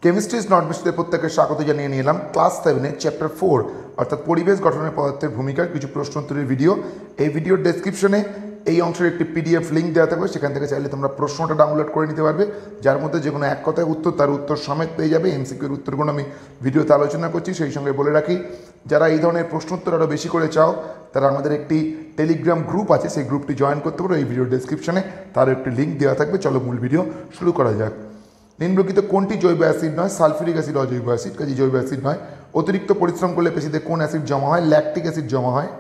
Chemistry is not মিস্ট্রিতে প্রত্যেককে স্বাগত জানিয়ে নিয়ে এলাম ক্লাস 7 চ্যাপ্টার 4 অর্থাৎ পরিবেশ গঠনের পদার্থের ভূমিকার কিছু প্রশ্নোত্তরের ভিডিও। এই ভিডিওর ডেসক্রিপশনে এই অংশের একটি পিডিএফ লিঙ্ক দেওয়া থাকবে, সেখান থেকে চাইলে তোমরা প্রশ্নটা ডাউনলোড করে নিতে পারবে, যার মধ্যে যে কোনো এক কথায় উত্তর তার উত্তর সমেত পেয়ে যাবে। এমসিকিউর উত্তরগুলো আমি ভিডিওতে আলোচনা করছি। সেই সঙ্গে বলে রাখি, যারা এই ধরনের প্রশ্নোত্তর আরও বেশি করে চাও তারা আমাদের একটি টেলিগ্রাম গ্রুপ আছে, সেই গ্রুপটি জয়েন করতে পারো। এই ভিডিওর ডেসক্রিপশনে তার একটি লিঙ্ক দেওয়া থাকবে। চলো মূল ভিডিও শুরু করা যাক। নিম্নলিখিত কোনটি জৈব অ্যাসিড নয়? সালফিউরিক অ্যাসিড অজৈব অ্যাসিড, কাজে জৈব অ্যাসিড নয়। অতিরিক্ত পরিশ্রম করলে পেশিতে কোন অ্যাসিড জমা হয়? ল্যাকটিক অ্যাসিড জমা হয়।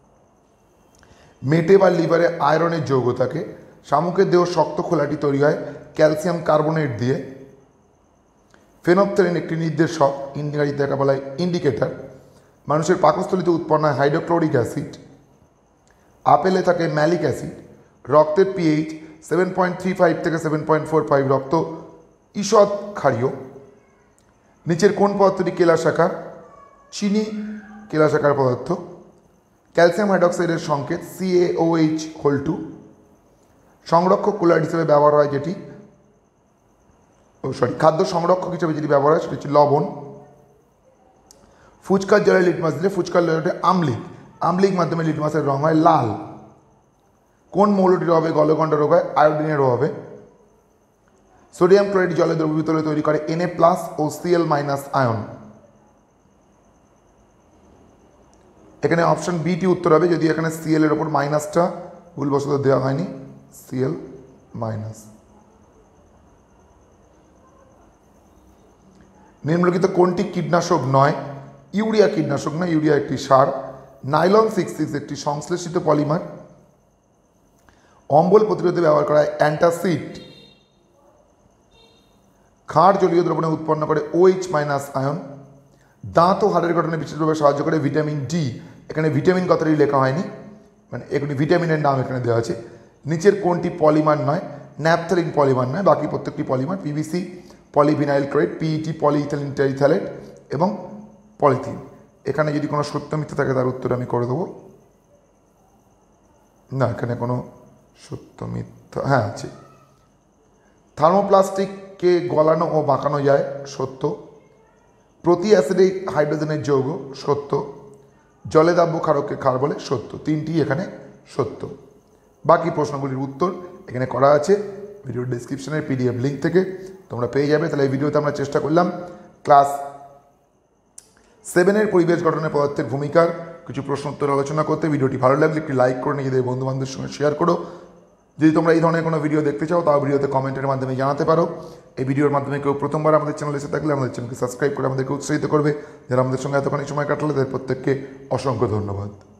মেটে বা লিভারে আয়রনের যৌগ থাকে। শামুকের দেহ শক্ত খোলাটি তৈরি হয় ক্যালসিয়াম কার্বনেট দিয়ে। ফেনপথেলিন একটি নির্দেশক, ইংরেজিতে এটা বলা হয় ইন্ডিকেটর। মানুষের পাকস্থলিতে উৎপন্ন হয় হাইড্রোক্লোরিক অ্যাসিড। আপেলে থাকে ম্যালিক অ্যাসিড। রক্তের পিএইচ 7.35 থেকে 7.45। রক্ত ঈষৎ ক্ষারীয়। নিচের কোন পদার্থটি কেলা শাখা? চিনি কেলা শাখার পদার্থ। ক্যালসিয়াম হাইড্রক্সাইডের সংকেত CaOH2। সংরক্ষক কুলার হিসেবে ব্যবহার হয় যেটি খাদ্য সংরক্ষক হিসেবে যেটি ব্যবহার হয় সেটি হচ্ছে লবণ। ফুচকার জলে লিটমাস দিলে ফুচকার জলটি আম্লিক মাধ্যমে লিটমাসের রং হয় লাল। কোন মৌলটির অভাবে গলগণ্ড রোগ হয়? আয়োডিনের অভাবে। সোডিয়াম ক্লোরাইড জলে দ্রবীভূত হলে তৈরি করে Na+ ও Cl- আয়ন। এখানে অপশন বিটি উত্তর হবে, যদি এখানে Cl এর ওপর মাইনাসটা ভুলবশত দেওয়া হয়নি। Cl-। নিম্নলিখিত কোনটি কীটনাশক নয়? ইউরিয়া কীটনাশক নয়, ইউরিয়া একটি সার। নাইলন 66 একটি সংশ্লেষিত পলিমার। অম্বল প্রতিরোধে ব্যবহার করা হয় অ্যান্টাসিড। ক্ষার জলীয় দ্রবণে উৎপন্ন করে OH- আয়ন। দাঁত ও হাড়ের গঠনে বিশেষভাবে সাহায্য করে ভিটামিন ডি। এখানে ভিটামিন কথাটি লেখা হয়নি, মানে এগুলি ভিটামিনের নাম এখানে দেওয়া আছে। নিচের কোনটি পলিমার নয়? ন্যাপথলিন পলিমার নয়, বাকি প্রত্যেকটি polymer. PVC polyvinyl chloride, PET polyethylene terephthalate এবং পলিথিন। এখানে যদি কোনো সত্য মিথ্যা থাকে তার উত্তর আমি করে দেবো। না, এখানে কোনো সত্য মিথ্যা হ্যাঁ আছে। থার্মোপ্লাস্টিককে গলানো ও বাঁকানো যায়, সত্য। প্রতি অ্যাসিডিক হাইড্রোজেনের যৌগ, সত্য। জলে দাব্য ক্ষারককে ক্ষার বলে, সত্য। তিনটি এখানে সত্য। বাকি প্রশ্নগুলির উত্তর এখানে করা আছে ভিডিওর ডেসক্রিপশনের পিডিএফ লিঙ্ক থেকে তোমরা পেয়ে যাবে। তাহলে এই ভিডিওতে আমরা চেষ্টা করলাম ক্লাস 7 পরিবেশ গঠনের পদার্থের ভূমিকার কিছু প্রশ্ন উত্তর আলোচনা করতে। ভিডিওটি ভালো লাগলে একটি লাইক করে নিজেদের বন্ধুবান্ধবের সঙ্গে শেয়ার করো। যদি তোমরা এই ধরনের কোনো ভিডিও দেখতে চাও তাও ভিডিওতে কমেন্টের মাধ্যমে জানাতে পারো। এই ভিডিওর মাধ্যমে কেউ প্রথমবার আমাদের চ্যানেলে এসে থাকলে আমাদের চ্যানেলকে সাবস্ক্রাইব করে আমাদেরকে উৎসাহিত করবে। যারা আমাদের সঙ্গে এতখানি সময় কাটালে তাদের প্রত্যেককে অসংখ্য ধন্যবাদ।